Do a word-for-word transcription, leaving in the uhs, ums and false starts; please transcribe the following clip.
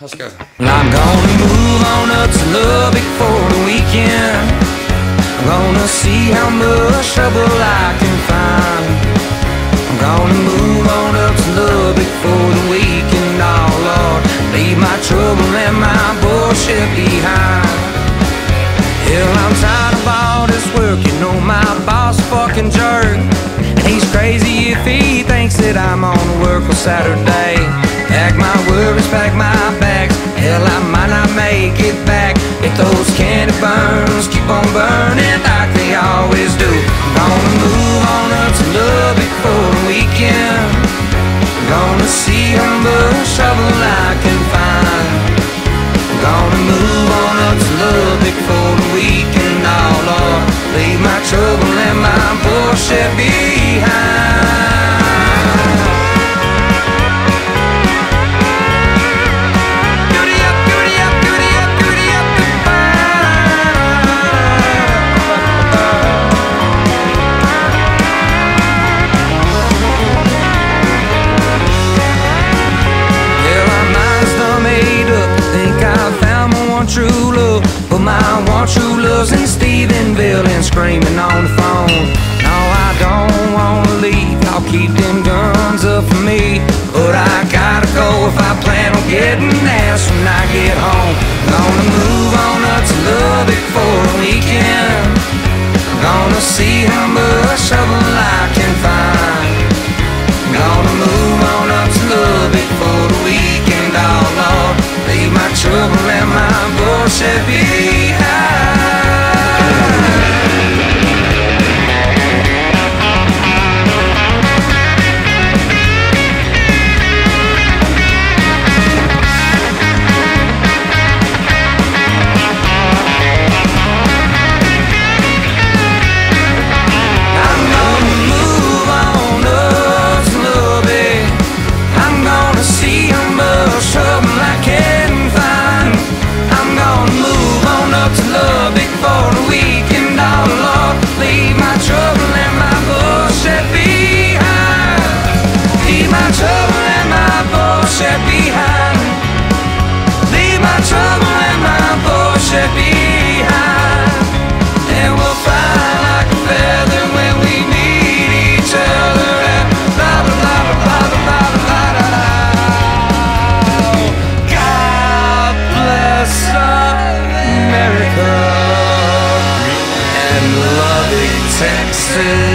Let's go. Well, I'm gonna move on up to Lubbock for the weekend. I'm gonna see how much trouble I can find. I'm gonna move on up to Lubbock for the weekend. Oh Lord, leave my trouble and my bullshit behind. Hell, I'm tired of all this work. You know my boss a fucking jerk, and he's crazy if he thinks that I'm on work on Saturday. Pack my worries, pack my bags. Hell, I might not make it back if those candy burns keep on burning like they always do. I'm gonna move on up to Lubbock for the weekend. I'm gonna see how much trouble I can find. I'm gonna move on up to Lubbock for the weekend. Oh Lord, leave my trouble and my bullshit behind. True love, but my one true love's in Stephenville and screaming on the phone. No, I don't wanna leave, I'll keep them guns up for me, but I gotta go if I plan on getting ass when I get home. Gonna move on up to Lubbock for the weekend. Gonna see how much trouble I can find. Gonna move on up to Lubbock for the weekend. Oh Lord, leave my trouble and my bullshit behind. I'm gonna move on up to Lubbock. I'm gonna see how much trouble I can find. I'm gonna move on up to Lubbock for the weekend. Oh Lord, leave my trouble and my bullshit behind. Leave my trouble and my bullshit behind. Leave my trouble and my bullshit behind. And we'll fly like a feather when we meet each other. And blah blah blah blah blah blah blah blah. God bless America and Lubbock, Texas.